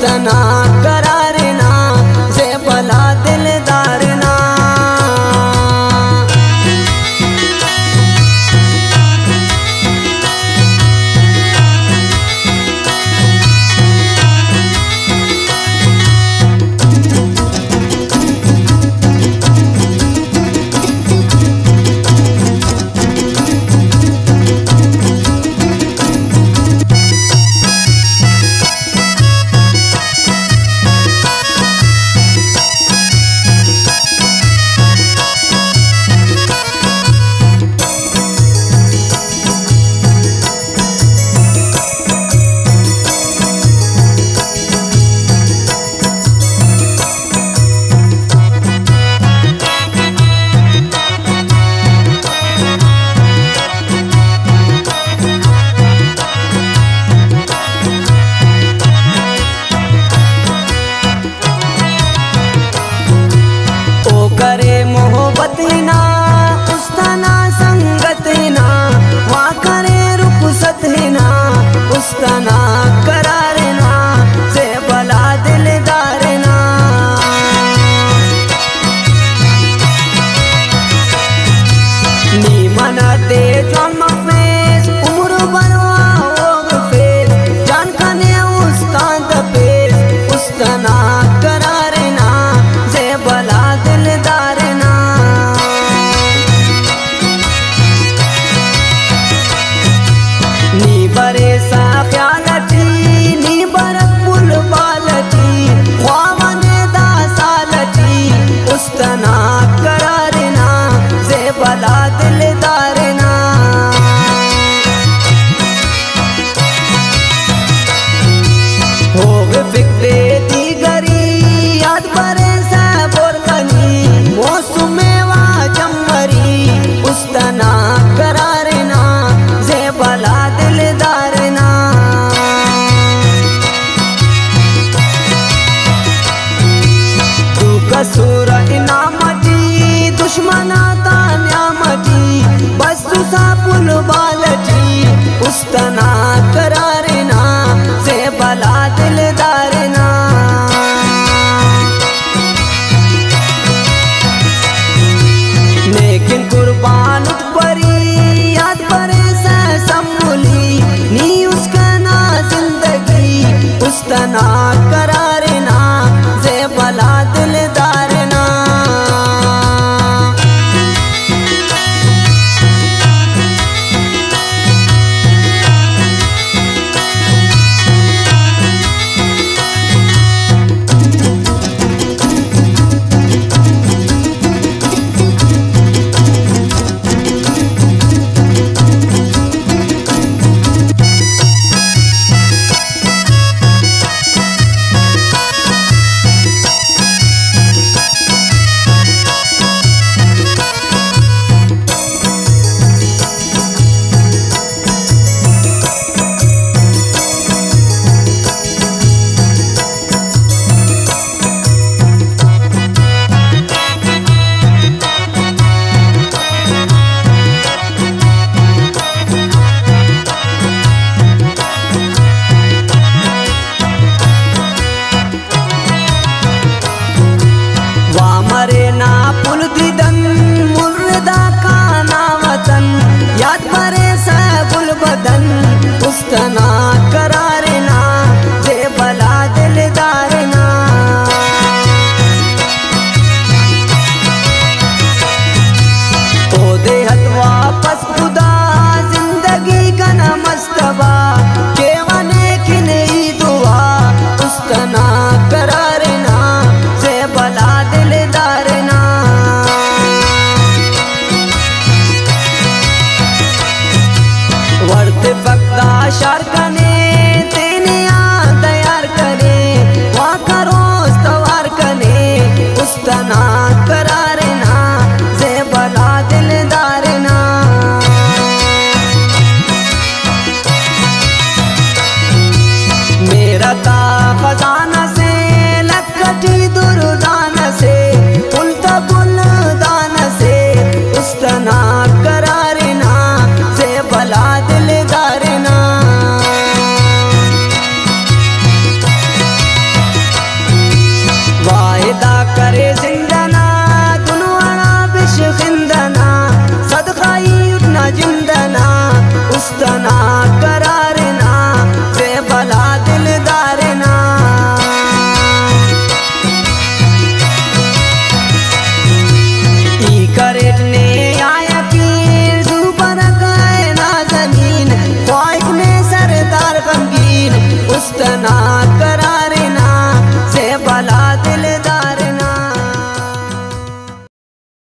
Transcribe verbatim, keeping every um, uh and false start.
उसतना करार ना से भला दिलदार ना। ना उसतना संगत ना वहाँ करे रुखसत ना उसतना करार ना से भला दिलदार ना। नी मना दे जौन फेस उम्र बनवा होग फेस जान कने उस्ताद फेस उसतना करार ना से भला दिलदार ना। नी बरे सा ख्यालती नी बरक पुल बालती ख्वामने दा सालती उसतना करार ना से भला दिलदार ना। होग फिक्रे दीगरी याद बरे सा बोरकनी मौसमे वा जमरी उसतना करार ना से भला दिलदार ना। तू कसूर इनामती दुश्मना ता न्यामती बस तू सा पुल बालती उसतना करार ना से भला दिलदार ना। लेकिन कुर्बान परी याद परे से सम्मुली नी उसका ना जिंदगी उसतना करार ना से भला दिलदार ना। मरे ना पुल दीदन मुर्दा खाना वतन याद परे से गुल बदन उसतना